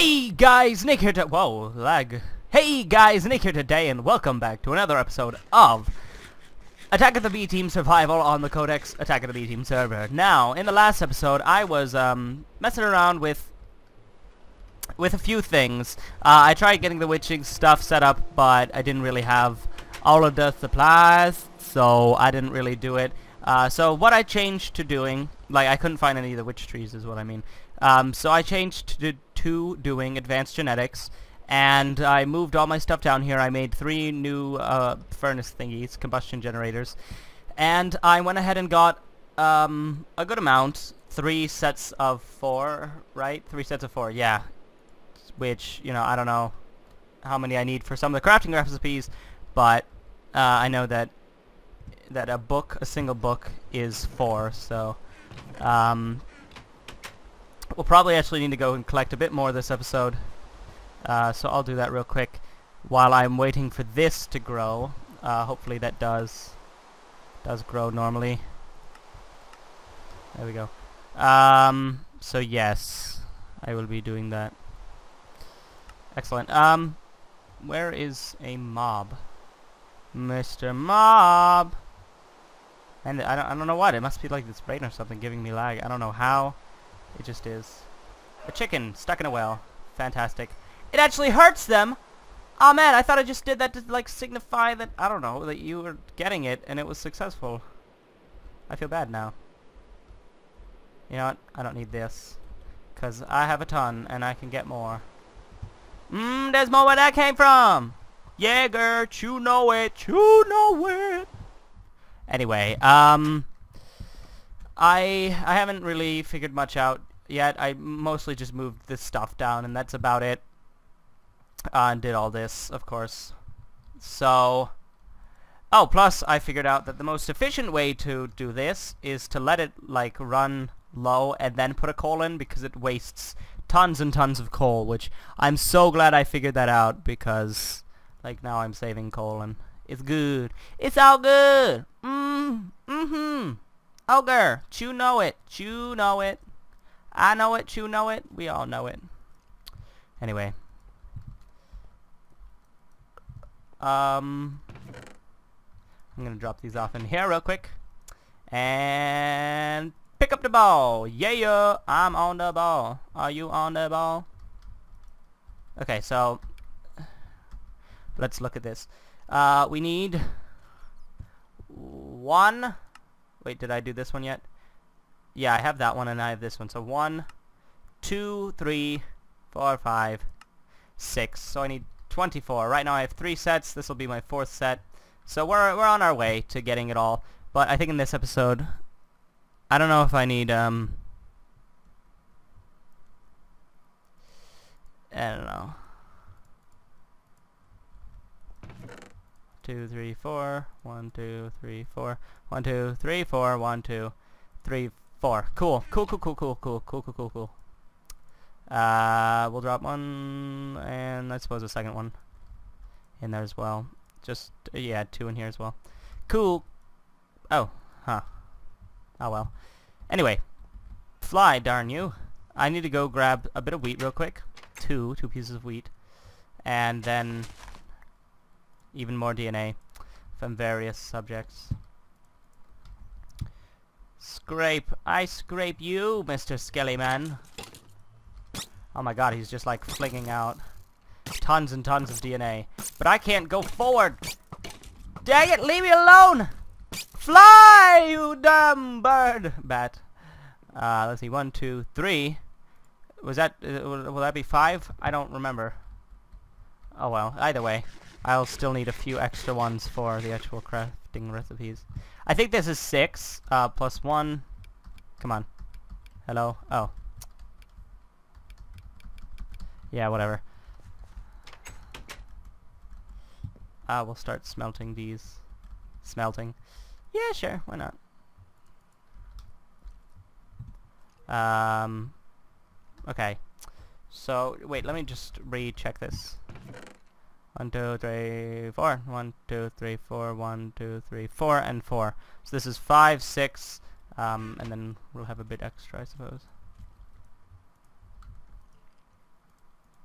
Hey guys, Nick here whoa, lag. Hey guys, Nick here today, and welcome back to another episode of Attack of the B-Team Survival on the Codex Attack of the B-Team server. Now, in the last episode, I was messing around with a few things. I tried getting the witching stuff set up, but I didn't really have all of the supplies, so I didn't really do it. So what I changed to doing, like I couldn't find any of the witch trees is what I mean. So I changed to doing advanced genetics, and I moved all my stuff down here. I made 3 new furnace thingies, combustion generators, and I went ahead and got a good amount, 3 sets of 4, right? 3 sets of 4, yeah. Which, you know, I don't know how many I need for some of the crafting recipes, but I know that a single book is 4, so we'll probably actually need to go and collect a bit more this episode. So I'll do that real quick while I'm waiting for this to grow. Hopefully that does grow normally. There we go. So yes, I will be doing that. Excellent. Where is a mob? Mr. Mob! And I don't know what. It must be like this rain or something giving me lag. I don't know how. It just is. A chicken stuck in a well. Fantastic. It actually hurts them! Oh man, I thought I just did that to like signify that, I don't know, that you were getting it and it was successful. I feel bad now. You know what? I don't need this. Because I have a ton and I can get more. There's more where that came from! Jaeger, you know it, you know it! Anyway, I haven't really figured much out yet. I mostly just moved this stuff down, and that's about it. And did all this, of course. So, oh, plus I figured out that the most efficient way to do this is to let it, like, run low and then put a coal in, because it wastes tons and tons of coal, which I'm so glad I figured that out, because, like, now I'm saving coal, and it's good. It's all good! Ogre, you know it. You know it. I know it. You know it. We all know it. Anyway. I'm gonna drop these off in here real quick. And pick up the ball. Yeah, I'm on the ball. Are you on the ball? Okay, so let's look at this. We need 1. Wait, did I do this one yet? Yeah, I have that one and I have this one. So 1, 2, 3, 4, 5, 6. So I need 24. Right now I have 3 sets. This will be my 4th set. So we're on our way to getting it all. But I think in this episode, I don't know if I need I don't know. 2, 3, 4. 1, 2, 3, 4. 1, 2, 3, 4. 1, 2, 3, 4. Cool. Cool. We'll drop 1, and I suppose a second one in there as well. Just, yeah, 2 in here as well. Cool. Oh, huh. Oh well. Anyway, fly, darn you. I need to go grab a bit of wheat real quick. 2 pieces of wheat. And then even more DNA from various subjects. Scrape. I scrape you, Mr. Skellyman. Oh my god, he's just like flinging out tons and tons of DNA. But I can't go forward. Dang it, leave me alone! Fly, you dumb bird! Bat. Let's see, 1, 2, 3. Was that, will that be 5? I don't remember. Oh well, either way. I'll still need a few extra ones for the actual crafting recipes. I think this is 6, plus 1. Come on. Hello? Oh. Yeah, whatever. We'll start smelting these. Smelting. Yeah, sure, why not? Okay. So, wait, let me just recheck this. 1, 2, 3, 4. 1, 2, 3, 4. 1, 2, 3, 4, and 4. So this is 5, 6, and then we'll have a bit extra, I suppose.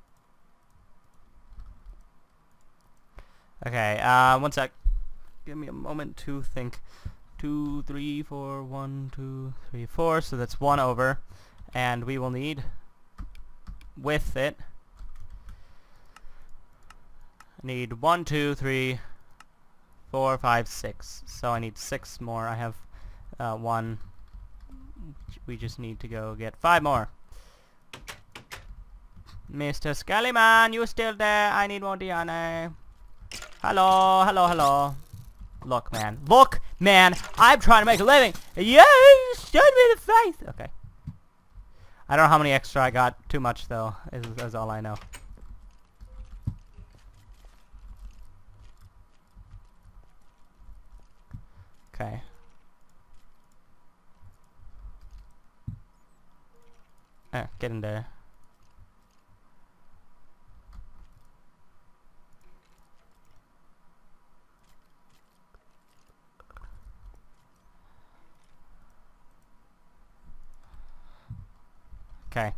Okay, one sec. Give me a moment to think. 2, 3, 4, 1, 2, 3, 4. So that's 1 over. And we will need, with it, I need 1, 2, 3, 4, 5, 6. So I need 6 more. I have 1. We just need to go get 5 more. Mr. Scullyman, you still there? I need more DNA. Hello, hello, hello. Look, man. Look, man. I'm trying to make a living. Yes! Shoot me in the face! Okay. I don't know how many extra I got. Too much, though. Is all I know. Okay. Get in there. Okay.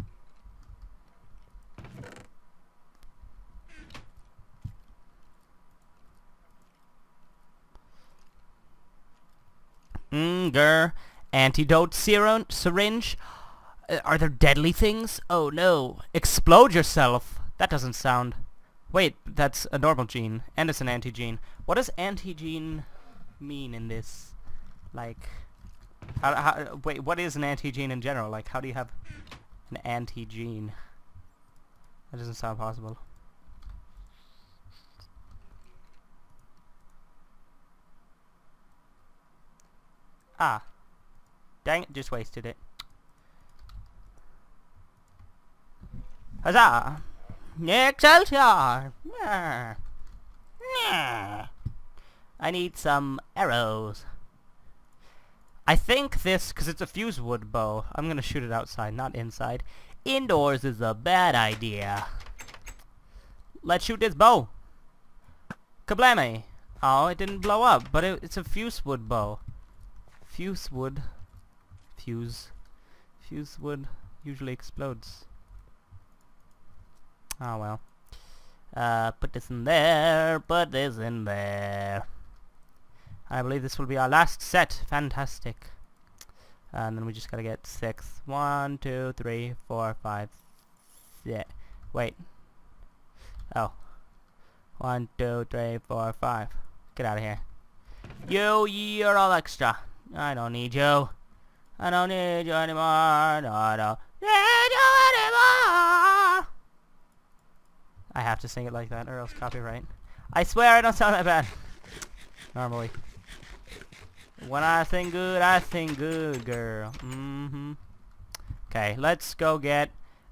Antidote syringe. Are there deadly things? Oh no. Explode yourself. That doesn't sound... Wait, that's a normal gene. And it's an anti-gene. What does anti-gene mean in this? Like... wait, what is an anti-gene in general? Like, how do you have an anti-gene? That doesn't sound possible. Ah. Dang it, just wasted it. Huzzah! Excelsior! I need some arrows. I think this, because it's a fuse wood bow, I'm going to shoot it outside, not inside. Indoors is a bad idea. Let's shoot this bow. Kablammy. Oh, it didn't blow up, but it's a fuse wood bow. Fuse wood. Fuse wood usually explodes. Oh well. Put this in there, put this in there. I believe this will be our last set. Fantastic. And then we just gotta get 6. 1, 2, 3, 4, 5. Yeah. Wait. Oh. 1, 2, 3, 4, 5. Get out of here. You're all extra. I don't need you. I don't need you anymore. No, I don't need you anymore. I have to sing it like that or else copyright. I swear I don't sound that bad. Normally. When I sing good, girl. Okay, let's go get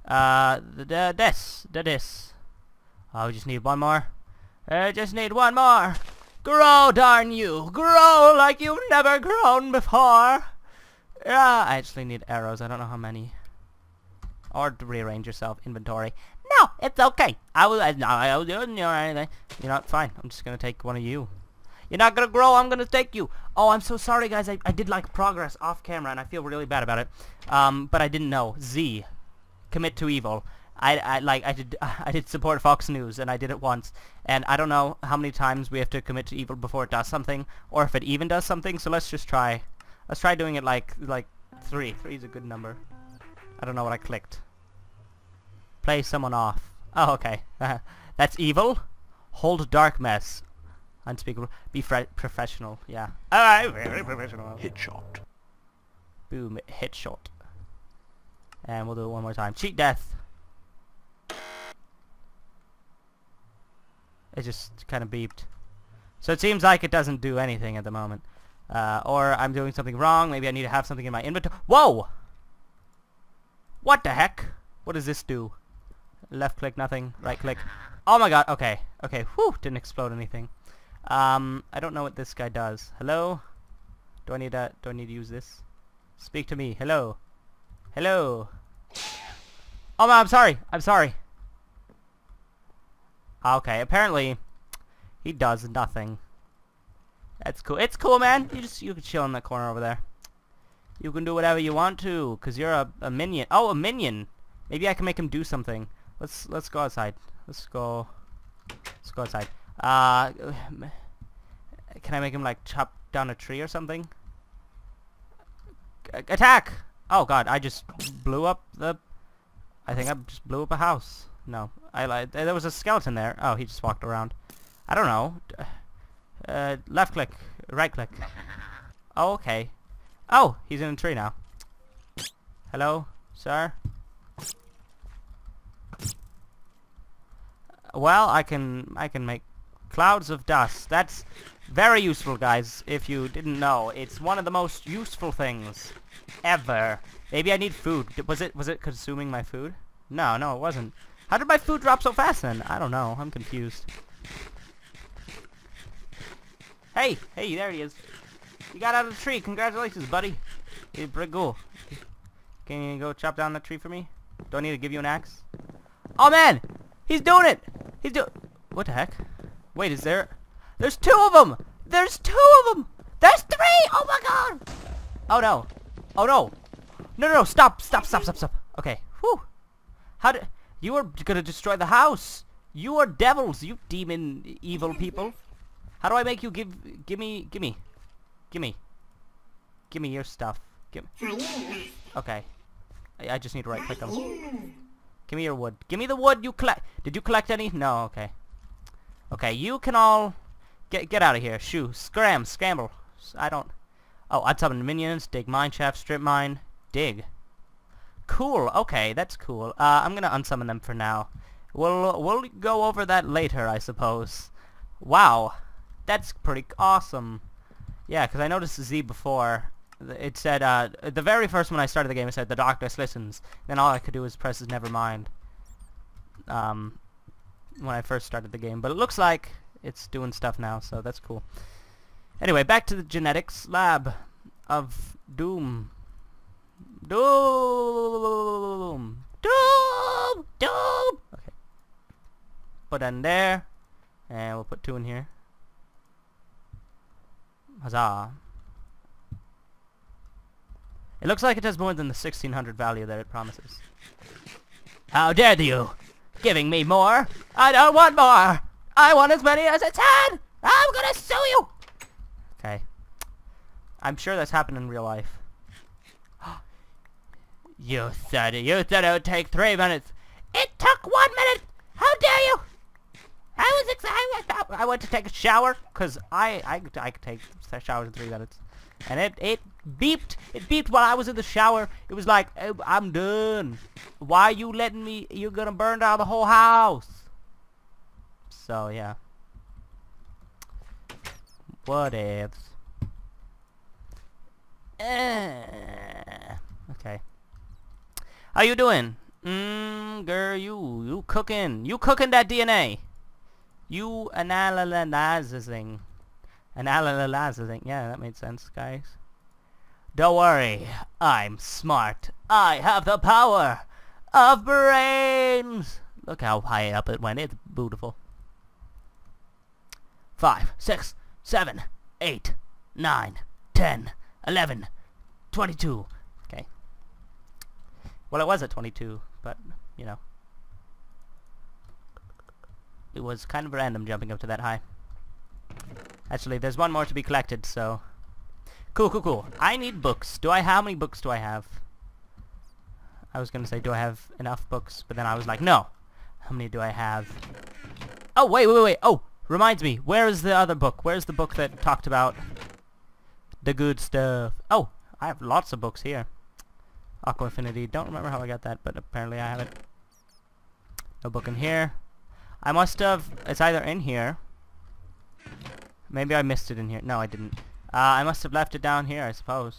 this. Oh, we just need one more. I just need one more. Grow, darn you. Grow like you've never grown before. Yeah, I actually need arrows. I don't know how many. Or to rearrange yourself. Inventory. No, it's okay. I was doing anything. You know, fine. I'm just gonna take one of you. You're not gonna grow. I'm gonna take you. Oh, I'm so sorry, guys. I did like progress off camera, and I feel really bad about it. But I didn't know. Z, commit to evil. I did support Fox News, and I did it once, and I don't know how many times we have to commit to evil before it does something, or if it even does something. So let's just try. Let's try doing it like 3. 3 is a good number. I don't know what I clicked. Play someone off. Oh, okay. That's evil. Hold dark mess. Unspeakable. Be professional. Yeah. Alright, very professional. Hit shot. Boom. Hit shot. And we'll do it one more time. Cheat death. It just kind of beeped. So it seems like it doesn't do anything at the moment. Or I'm doing something wrong. Maybe I need to have something in my inventory. Whoa! What the heck? What does this do? Left click, nothing. Right click. Oh my god. Okay. Okay. Whew. Didn't explode anything. I don't know what this guy does. Hello? Do I need to use this? Speak to me. Hello? Hello? Oh man, I'm sorry. I'm sorry. Okay, apparently he does nothing. That's cool. It's cool, man. You can chill in that corner over there. You can do whatever you want to, cause you're a minion. Oh, a minion. Maybe I can make him do something. Let's go outside. Let's go outside. Can I make him like chop down a tree or something? Attack! Oh god, I just blew up the... I think I just blew up a house. No, there was a skeleton there. Oh, he just walked around. I don't know. Left click, right click. Oh, okay. Oh, he's in a tree now. Hello, sir? Well, I can make clouds of dust. That's very useful, guys. If you didn't know, it's one of the most useful things ever. Maybe I need food. Was it consuming my food? No, it wasn't. How did my food drop so fast then? I don't know. I'm confused. Hey, there he is. You got out of the tree. Congratulations, buddy. You're pretty cool. Can you go chop down that tree for me? Do I need to give you an axe? Oh man, he's doing it. What the heck? Wait, there's 2 of them. There's 2 of them. There's 3. Oh my god. Oh no. Oh no. No. Stop. Okay. Whew. You were gonna destroy the house. You are devils, you demon evil people. How do I make you give me your stuff. Okay. I just need to right click them. Give me your wood. Give me the wood you collect. Did you collect any? No, okay. Okay, you can all get out of here. Shoo. Scramble. I don't... Oh, unsummon minions, dig mine shaft, strip mine, dig. Cool, okay, that's cool. I'm gonna unsummon them for now. We'll go over that later, I suppose. Wow. That's pretty awesome. Yeah, because I noticed the Z before. It said, the very first one I started the game, it said, the darkness listens. Then all I could do was press his nevermind. When I first started the game. But it looks like it's doing stuff now, so that's cool. Anyway, back to the genetics lab of doom. Doom! Okay. Put that in there. And we'll put 2 in here. Huzzah. It looks like it has more than the 1600 value that it promises. How dare you! Giving me more! I don't want more! I want as many as it's had! I'm gonna sue you! Okay. I'm sure that's happened in real life. You said it would take 3 minutes. It took 1 minute! How dare you! I was excited. I went to take a shower, because I could take showers in 3 minutes. And it beeped. It beeped while I was in the shower. It was like, hey, I'm done. Why are you letting me? You're gonna burn down the whole house. So yeah. What ifs? Okay. How you doing? Girl, you cooking. You cooking that DNA. You analyzing. Yeah, that made sense, guys. Don't worry, I'm smart. I have the power of brains. Look how high up it went. It's beautiful. 5, 6, 7, 8, 9, 10, 11, 22. Okay. Well, it was at 22, but, you know. It was kind of random jumping up to that high. Actually, there's one more to be collected, so... Cool. I need books. How many books do I have? I was gonna say, do I have enough books? But then I was like, no. How many do I have? Oh, wait. Oh, reminds me. Where is the other book? Where's the book that talked about the good stuff? Oh, I have lots of books here. Aqua Affinity. Don't remember how I got that, but apparently I have it. No book in here. I must have... It's either in here... Maybe I missed it in here. No, I didn't. I must have left it down here, I suppose.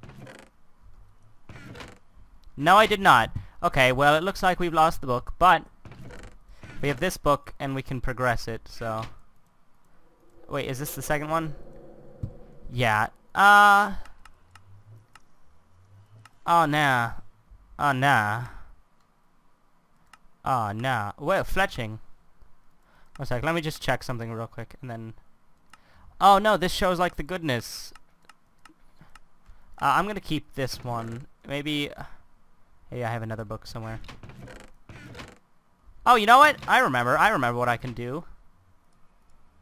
No, I did not. Okay, well, it looks like we've lost the book, but we have this book, and we can progress it, so... Wait, is this the second one? Yeah. Oh, nah. Oh, nah. Oh, nah. Well, fletching. One sec, let me just check something real quick, and then... Oh no, this shows like the goodness. I'm gonna keep this one. Maybe... Hey, I have another book somewhere. Oh, you know what? I remember what I can do.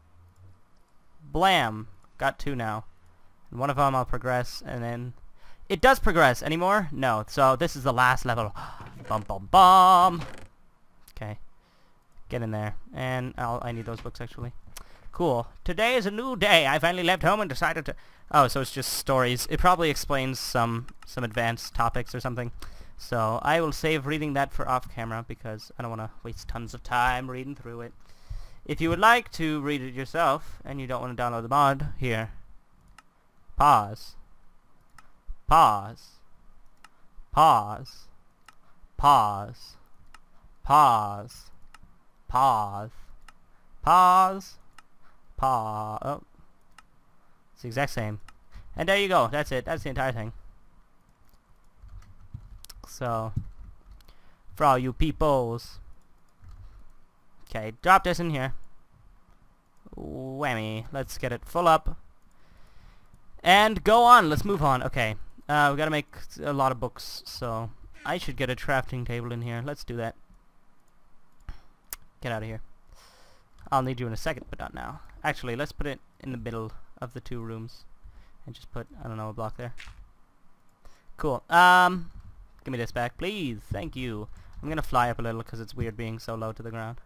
Blam. Got 2 now. And one of them I'll progress, and then... It does progress. Anymore? No. So this is the last level. Bum bum bum. Okay. Get in there. And I need those books, actually. Cool. Today is a new day. I finally left home and decided to... Oh, so it's just stories. It probably explains some advanced topics or something. So I will save reading that for off camera because I don't want to waste tons of time reading through it. If you would like to read it yourself and you don't want to download the mod, here. Pause. Pause. Pause. Pause. Pause. Pause. Pause. Pause. Oh. It's the exact same. And there you go. That's it. That's the entire thing. So, for all you peoples. Okay, drop this in here. Whammy. Let's get it full up. And go on. Let's move on. Okay. We gotta make a lot of books, so I should get a crafting table in here. Let's do that. Get out of here. I'll need you in a second, but not now. Actually, let's put it in the middle of the 2 rooms. And just put, I don't know, a block there. Cool. Give me this back, please. Thank you. I'm gonna fly up a little because it's weird being so low to the ground.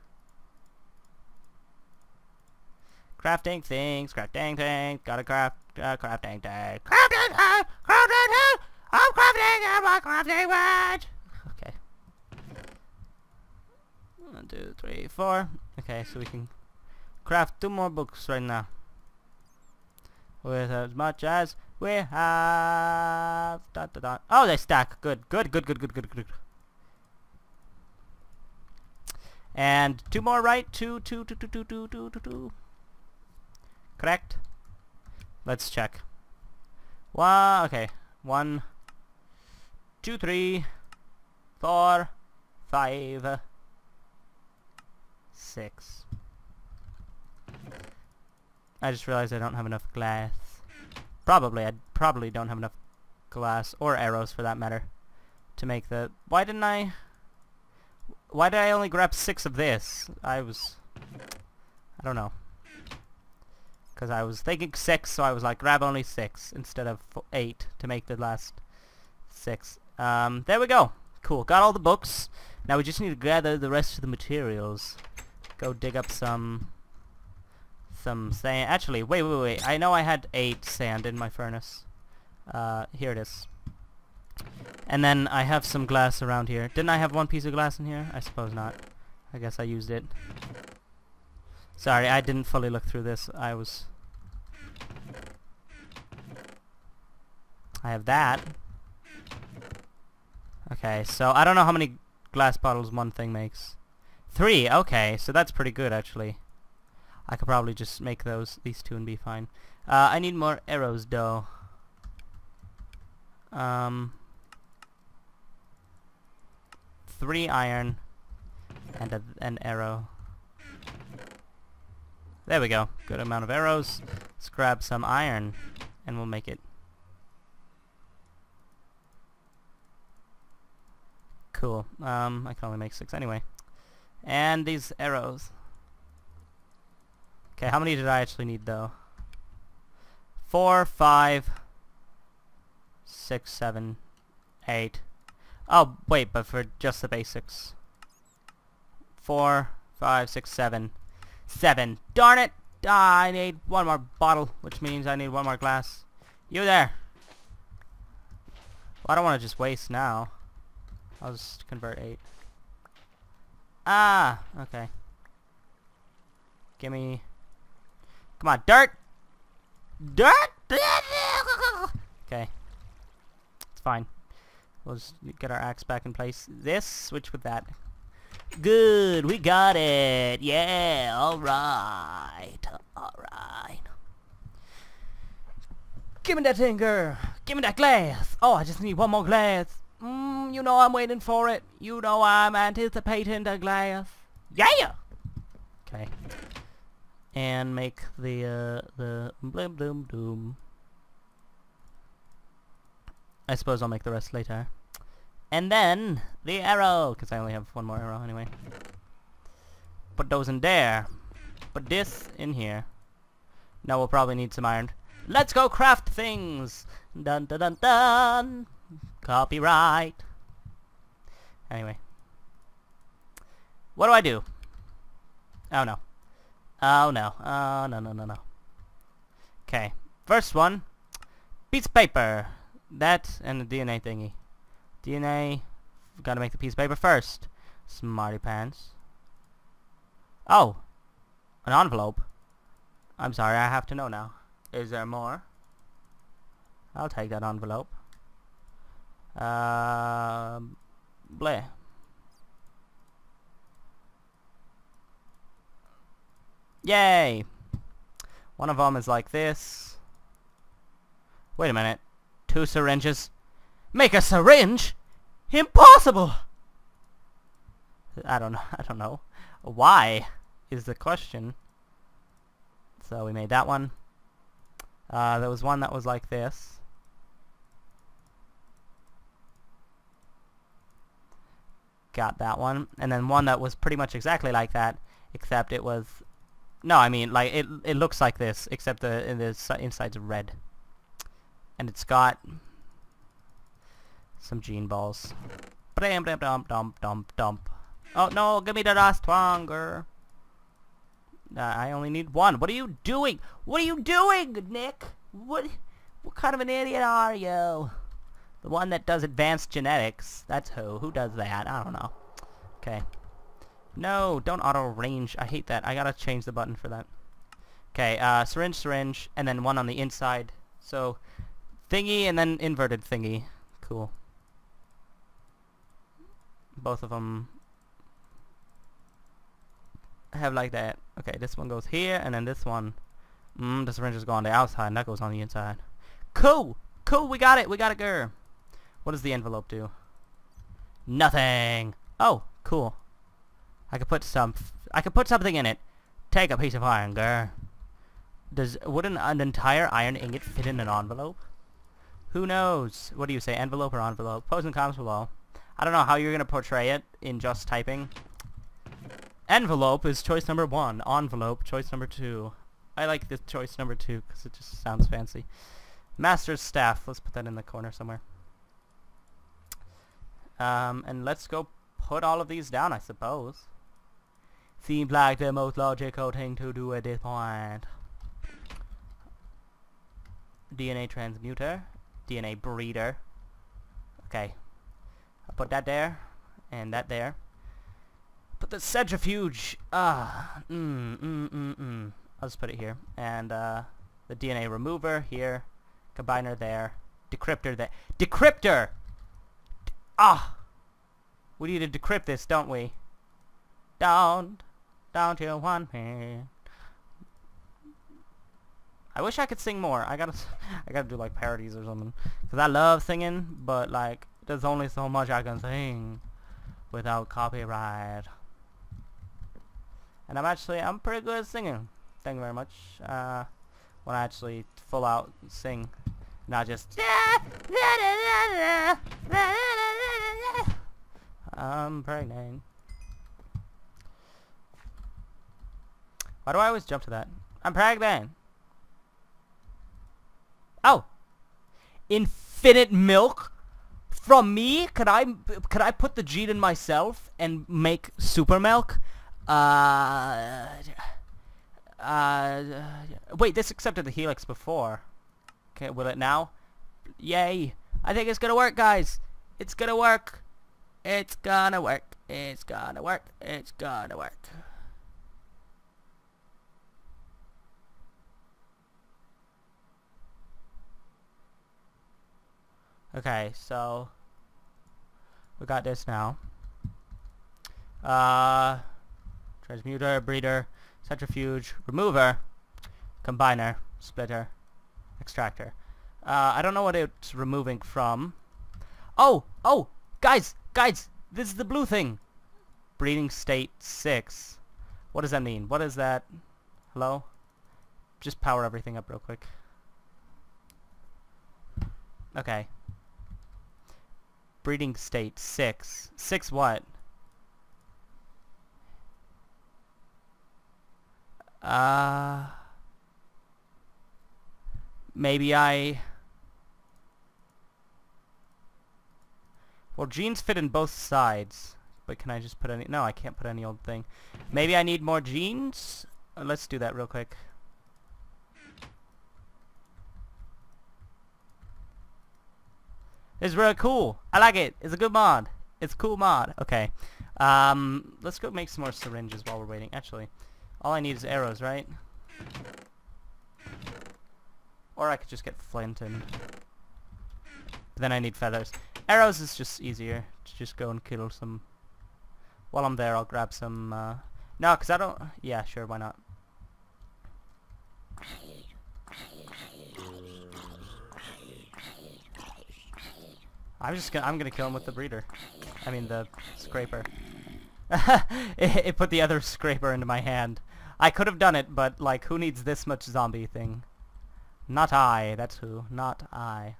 Crafting things, crafting things. Gotta craft, crafting things. Crafting things, crafting things. I'm crafting my crafting bench. Okay. 1, 2, 3, 4. Okay, so we can craft 2 more books right now. With as much as we have. Dot, dot, dot. Oh, they stack. Good, good, good, good, good, good, good. And 2 more, right? 2. Correct. Let's check. Okay. 1, 2, 3, 4, 5, 6. I just realized I don't have enough glass. I probably don't have enough glass, or arrows for that matter, to make the... Why did I only grab 6 of this? I don't know. Because I was thinking 6, so I was like, grab only 6 instead of 8 to make the last 6. There we go. Cool. Got all the books. Now we just need to gather the rest of the materials. Go dig up some sand. Actually, wait. I know I had 8 sand in my furnace. Here it is. And then I have some glass around here. Didn't I have 1 piece of glass in here? I suppose not. I guess I used it. Sorry, I didn't fully look through this. I have that. Okay, so I don't know how many glass bottles one thing makes. 3, okay, so that's pretty good actually. I could probably just make these 2 and be fine. I need more arrows though. 3 iron and an arrow. There we go. Good amount of arrows. Let's grab some iron and we'll make it. Cool. I can only make 6 anyway. And these arrows. Okay, how many did I actually need though? 4, 5, 6, 7, 8. Oh, wait, but for just the basics. 4, 5, 6, 7. 7. Darn it! I need 1 more bottle, which means I need 1 more glass. You there! Well, I don't want to just waste now. I'll just convert 8. Ah! Okay. Gimme... Come on, dirt! Dirt! Okay. It's fine. We'll just get our axe back in place. This, switch with that. Good, we got it. Yeah, alright. Alright. Give me that thing, girl. Give me that glass. Oh, I just need 1 more glass. You know I'm waiting for it. You know I'm anticipating the glass. Yeah! Okay. And make the blim blim doom. I suppose I'll make the rest later. And then the arrow, because I only have 1 more arrow anyway. Put those in there. Put this in here. Now we'll probably need some iron. Let's go craft things! Dun dun dun dun! Copyright. Anyway. What do I do? Oh no. Oh no. Oh no no no no. Okay. First one. Piece of paper. That and the DNA thingy. DNA. Gotta make the piece of paper first. Smarty pants. Oh. An envelope. I'm sorry, I have to know now. Is there more? I'll take that envelope. Bleh. Yay! One of them is like this. Wait a minute. 2 syringes. Make a syringe? Impossible! I don't know. Why is the question. So we made that one. There was one that was like this. Got that one. And then one that was pretty much exactly like that, except it was... No, I mean, like, it looks like this, except the inside's red. And it's got some gene balls. Blam, blam, dump, dump, dump, dump. Oh, no, give me the last one, girl. I only need one. What are you doing? What are you doing, Nick? What kind of an idiot are you? The one that does advanced genetics. That's who. Who does that? I don't know. Okay. No, don't auto-range. I hate that. I gotta change the button for that. Okay, syringe, syringe, and then one on the inside. So, thingy and then inverted thingy. Cool. Both of them have like that. Okay, this one goes here, and then this one, the syringe is going on the outside, and that goes on the inside. Cool! Cool, we got it! We got it, girl! What does the envelope do? Nothing! Oh, cool. I could put something in it. Take a piece of iron, girl. Would an entire iron ingot fit in an envelope? Who knows? What do you say, envelope or envelope? Pros and cons below. I don't know how you're gonna portray it in just typing. Envelope is choice number 1. Envelope, choice number 2. I like this choice number 2 because it just sounds fancy. Master's staff. Let's put that in the corner somewhere. And let's go put all of these down, I suppose. Seems like the most logical thing to do at this point. DNA transmuter. DNA breeder. Okay. I'll put that there. And that there. Put the centrifuge. I'll just put it here. And the DNA remover here. Combiner there. Decryptor there. Decryptor! We need to decrypt this, don't we? Don't you want me? I wish I could sing more. I gotta do like parodies or something. Cause I love singing, but like there's only so much I can sing without copyright. And I'm pretty good at singing. Thank you very much. When I actually full out sing, not just I'm pregnant. Why do I always jump to that? I'm pregnant. Oh, infinite milk from me? Could I put the gene in myself and make super milk? Wait, this accepted the helix before. Okay, will it now? Yay! I think it's gonna work, guys. It's gonna work. It's gonna work. It's gonna work. It's gonna work. Okay, so we got this now. Transmuter, breeder, centrifuge, remover, combiner, splitter, extractor. I don't know what it's removing from. Oh, guys, this is the blue thing. Breeding state 6. What does that mean? What is that? Hello? Just power everything up real quick. Okay. Breeding state 6. 6 what? Maybe I... Well, genes fit in both sides. But can I just put any... No, I can't put any old thing. Maybe I need more genes? Let's do that real quick. It's really cool. I like it. It's a good mod. It's a cool mod. Okay. Let's go make some more syringes while we're waiting. Actually, all I need is arrows, right? Or I could just get flint and... But then I need feathers. Arrows is just easier to just go and kill some... While I'm there, I'll grab some... No, because I don't... Yeah, sure, why not? I'm gonna kill him with the breeder. I mean the scraper. It put the other scraper into my hand. I could have done it, but like, who needs this much zombie thing? Not I, that's who. Not I.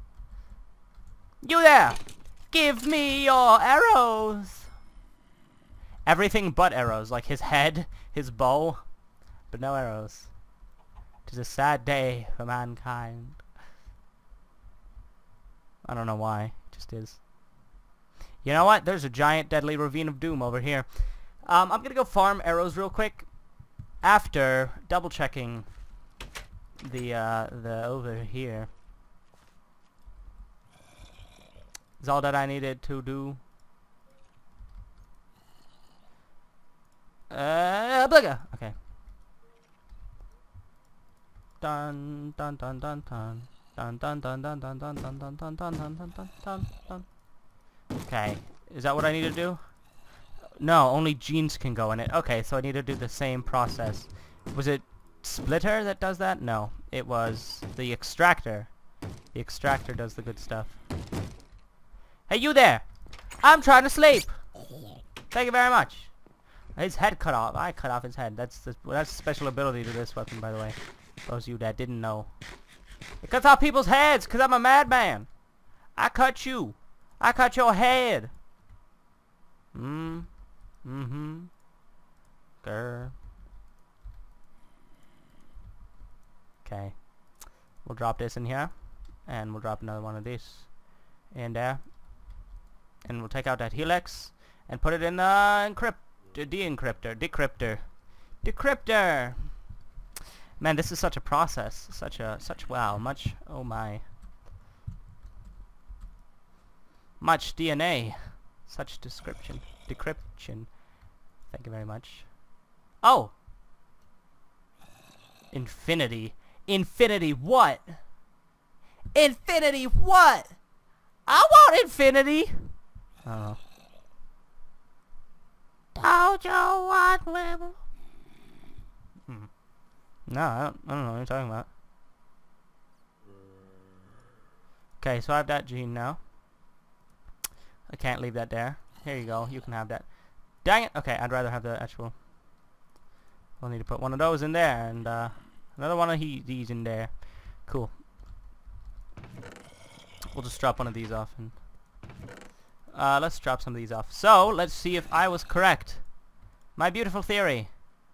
You there! Give me your arrows! Everything but arrows, like his head, his bow, but no arrows. 'Tis a sad day for mankind. I don't know why, it just is. You know what? There's a giant deadly ravine of doom over here. I'm gonna go farm arrows real quick after double checking the over here. Is all that I needed to do. Bugger. Okay. Dun dun dun dun dun. Dun dun dun dun dun dun dun dun dun dun dun dun dun dun dun. Okay, is that what I need to do? No, only genes can go in it. Okay, so I need to do the same process. Was it splitter that does that? No, it was the extractor. The extractor does the good stuff. Hey, you there! I'm trying to sleep! Thank you very much. His head cut off. I cut off his head. That's a special ability to this weapon, by the way. Those of you that didn't know. It cuts off people's heads because I'm a madman. I cut you. I cut your head. Mm-hmm. Grr. Okay. We'll drop this in here. And we'll drop another one of these in there. And we'll take out that helix and put it in the decryptor. Man, this is such a process. Wow, oh my. Much DNA. Such decryption. Thank you very much. Oh! Infinity. Infinity what? Infinity what? I want infinity! Oh. Told you what will... No, I don't know what you're talking about. Okay, so I have that gene now. I can't leave that there. Here you go, you can have that. Dang it! Okay, I'd rather have the actual... I'll need to put one of those in there, and another one of these in there. Cool. We'll just drop one of these off, and... let's drop some of these off. So, let's see if I was correct. My beautiful theory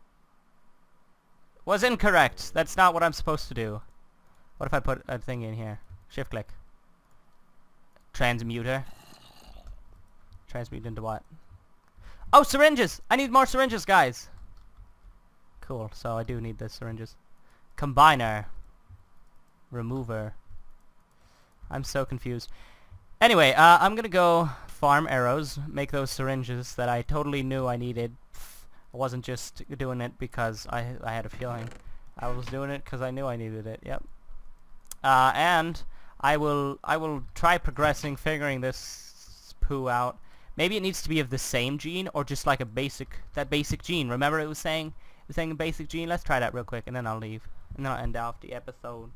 was incorrect. That's not what I'm supposed to do. What if I put a thing in here? Shift click. Transmuter. Transmute into what? Oh, syringes! I need more syringes, guys! Cool, so I do need the syringes. Combiner. Remover. I'm so confused. Anyway, I'm gonna go farm arrows, make those syringes that I totally knew I needed. I wasn't just doing it because I had a feeling. I was doing it because I knew I needed it. Yep. And I will try progressing, figuring this poo out. Maybe it needs to be of the same gene or just like that basic gene. Remember it was saying a basic gene? Let's try that real quick and then I'll leave. And then I'll end off the episode.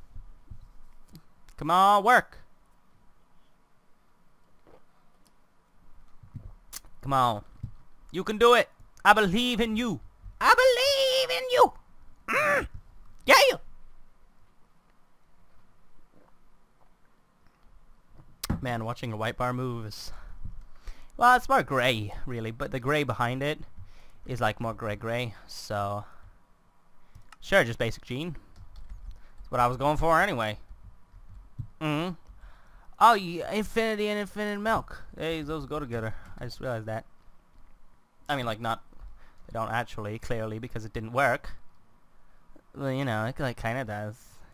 Come on, work. Come on. You can do it. I believe in you. I believe in you. Yeah. Man, watching a white bar move is... Well, it's more gray, really, but the gray behind it is like more gray, so... Sure, just basic gene. what I was going for anyway. Mm-hmm. Oh, yeah, infinity and infinite milk. Hey, those go together. I just realized that. I mean, like, not... They don't actually, clearly, because it didn't work. Well, you know, it like, kind of does.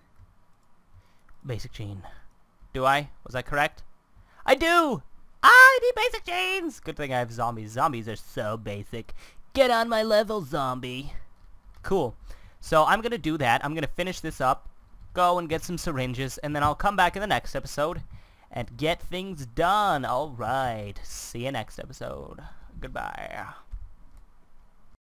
Basic gene. Do I? Was I correct? I do! I need basic genes! Good thing I have zombies. Zombies are so basic. Get on my level, zombie. Cool. So I'm gonna do that. I'm gonna finish this up, go and get some syringes, and then I'll come back in the next episode and get things done. Alright. See you next episode. Goodbye.